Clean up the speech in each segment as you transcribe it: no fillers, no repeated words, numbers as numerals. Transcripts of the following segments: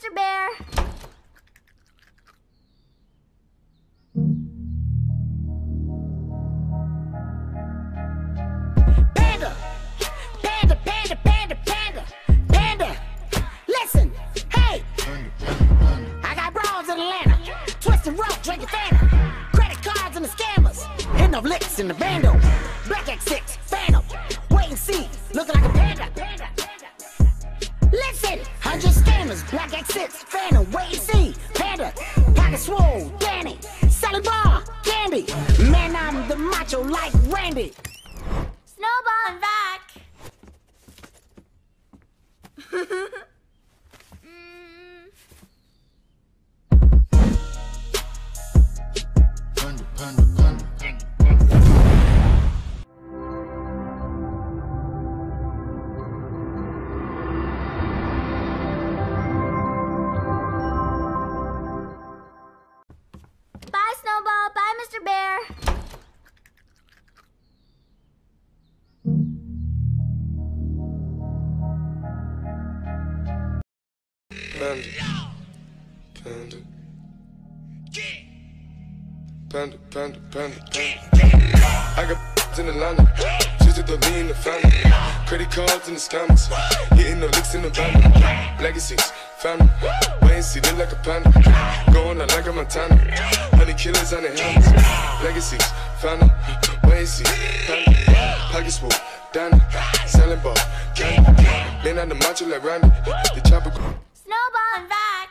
Mr. Bear. Panda, panda, panda, panda, panda, panda. Listen, hey, I got bras in Atlanta, twisting rope, drinking Fanta, credit cards and the scammers, hitting up licks in the bando, Black X6, Phantom, wait and see, looking like a panda. Listen, 100 scammers, Black X6, Phantom, wait and see, panda, pocket swole, Danny, Sally Bar, Candy, man I'm the macho like Randy. Snowball, I'm back. Panda, panda, panda. Bye, Snowball. Bye, Mr. Bear. Panda, panda, panda, panda, panda, panda. I got in Atlanta, just to the lean in the family. Credit cards in the scammers, hitting the licks in the van. Legacies, family, wait and see, look like a panda. Going out like a Montana, honey killers on their hands. Legacies, family, wait and see, panda. Pockets full, Danny, selling ball, candy. Man on the macho like Randy, the chopper. Snowball, I'm back.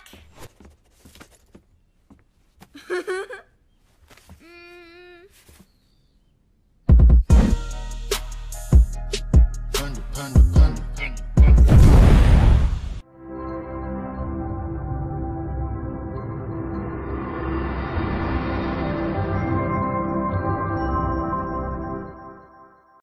Panda, panda, panda.